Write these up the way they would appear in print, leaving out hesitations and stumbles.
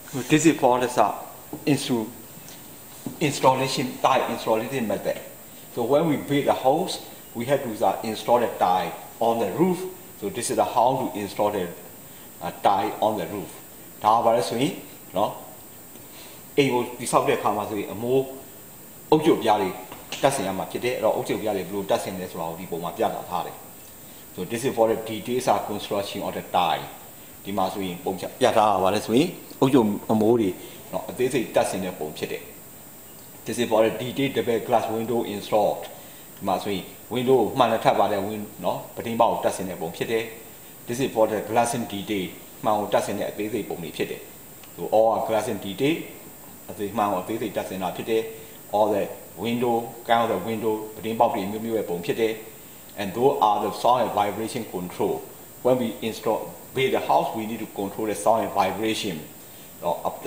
This is for the installation die installation method. So when we build a house, we have to install a die on the roof. So this is how to install a die on the roof. No? Able to solve the camera a more audio yali testing a today or audio yali blue testing as well. So this is for the details of construction of the die. The Masui Bomcha Yata, what is we? Audio Amori, no, this is testing the Bomchete. This is for the detailed double glass window installed. Masui window manataba the wind, no, but about testing the Bomchete. This is for the glass in detail, mount testing the basic Bomchete. So all glass in detail. The amount of basic that's in our today, all the window, count the window, but about the and those are the sound and vibration control. When we build the house, we need to control the sound and vibration. So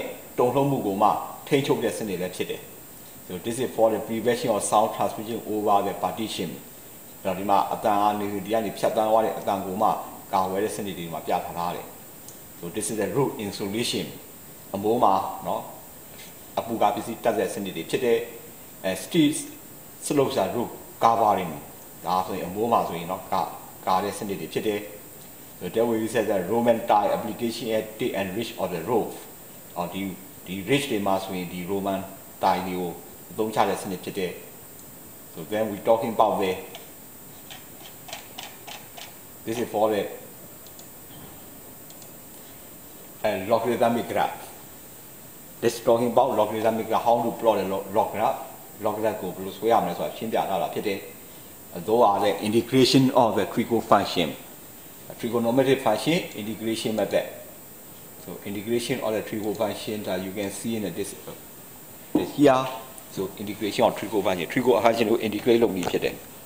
this is for the prevention of sound transmission over the partition. So this is the roof insulation. No? Apuga busy does that send it and streets slopes are roof covering after a moment so you know car send it so there we said the Roman tie application at the and reach of the roof or the rich they must win the Roman tie you don't charge send it today. So then we're talking about this is for the logarithmic graph. This is talking about logarithmic how to plot a logarithmic plus we are so those are the integration of the trigo function. A trigonometric function integration method. So integration of the trigo function that you can see in this here. So integration of trigo function. Trigo function will integrate